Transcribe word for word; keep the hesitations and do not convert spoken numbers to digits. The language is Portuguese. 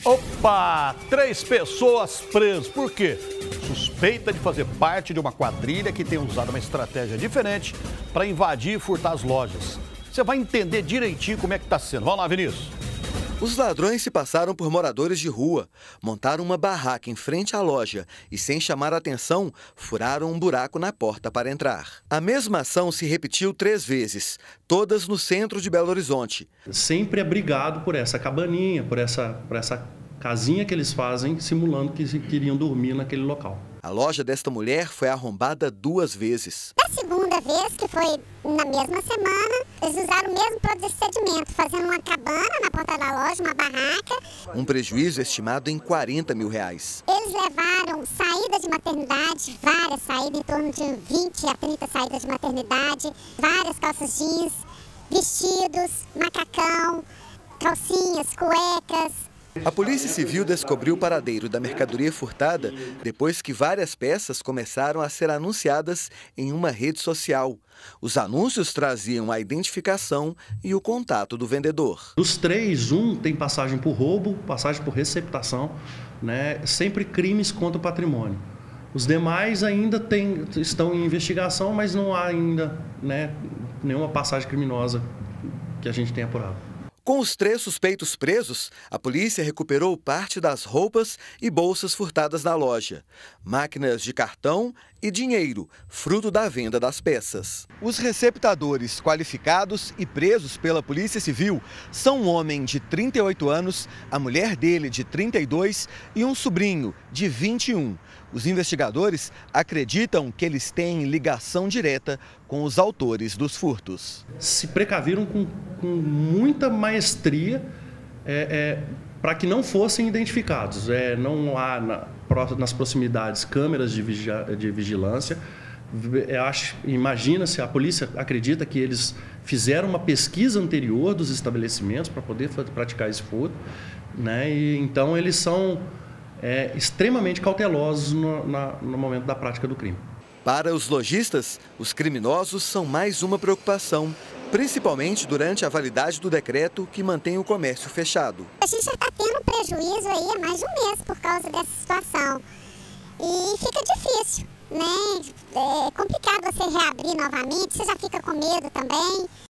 Opa! Três pessoas presas. Por quê? Suspeita de fazer parte de uma quadrilha que tem usado uma estratégia diferente para invadir e furtar as lojas. Você vai entender direitinho como é que está sendo. Vamos lá, Vinícius. Os ladrões se passaram por moradores de rua, montaram uma barraca em frente à loja e, sem chamar a atenção, furaram um buraco na porta para entrar. A mesma ação se repetiu três vezes, todas no centro de Belo Horizonte. Sempre abrigado por essa cabaninha, por essa, por essa casinha que eles fazem, simulando que queriam dormir naquele local. A loja desta mulher foi arrombada duas vezes. Na segunda vez, que foi na mesma semana, eles usaram o mesmo procedimento, fazendo uma cabana na porta da loja, uma barraca. Um prejuízo estimado em quarenta mil reais. Eles levaram saídas de maternidade, várias saídas, em torno de vinte a trinta saídas de maternidade, várias calças jeans, vestidos, macacão, calcinhas, cuecas. A Polícia Civil descobriu o paradeiro da mercadoria furtada depois que várias peças começaram a ser anunciadas em uma rede social. Os anúncios traziam a identificação e o contato do vendedor. Dos três, um tem passagem por roubo, passagem por receptação, né? Sempre crimes contra o patrimônio. Os demais ainda tem, estão em investigação, mas não há ainda, né, nenhuma passagem criminosa que a gente tenha apurado. Com os três suspeitos presos, a polícia recuperou parte das roupas e bolsas furtadas na loja, máquinas de cartão e dinheiro, fruto da venda das peças. Os receptadores qualificados e presos pela Polícia Civil são um homem de trinta e oito anos, a mulher dele de trinta e dois e um sobrinho de vinte e um. Os investigadores acreditam que eles têm ligação direta com os autores dos furtos. Se precaviram com, com muita maestria é, é, para que não fossem identificados. É, não há na, nas proximidades câmeras de, vigia, de vigilância. Imagina-se, a polícia acredita que eles fizeram uma pesquisa anterior dos estabelecimentos para poder praticar esse furto, né? E então eles são É, extremamente cautelosos no, na, no momento da prática do crime. Para os lojistas, os criminosos são mais uma preocupação, principalmente durante a validade do decreto que mantém o comércio fechado. A gente já está tendo prejuízo aí há mais de um mês por causa dessa situação. E fica difícil, né? É complicado você reabrir novamente, você já fica com medo também.